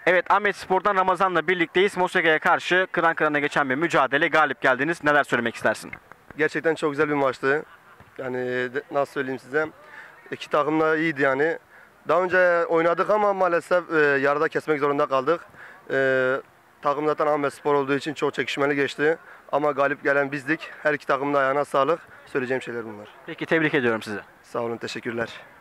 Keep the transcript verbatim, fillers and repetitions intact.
Evet, Ahmet Spor'dan Ramazan'la birlikteyiz. Mosega'ya karşı kıran kırana geçen bir mücadele, galip geldiniz. Neler söylemek istersin? Gerçekten çok güzel bir maçtı. Yani de- nasıl söyleyeyim size. İki takım da iyiydi yani. Daha önce oynadık ama maalesef e, yarıda kesmek zorunda kaldık. E, takım zaten Ahmet Spor olduğu için çok çekişmeli geçti. Ama galip gelen bizdik. Her iki takımın da ayağına sağlık. Söyleyeceğim şeyler bunlar. Peki, tebrik ediyorum sizi. Sağ olun, teşekkürler.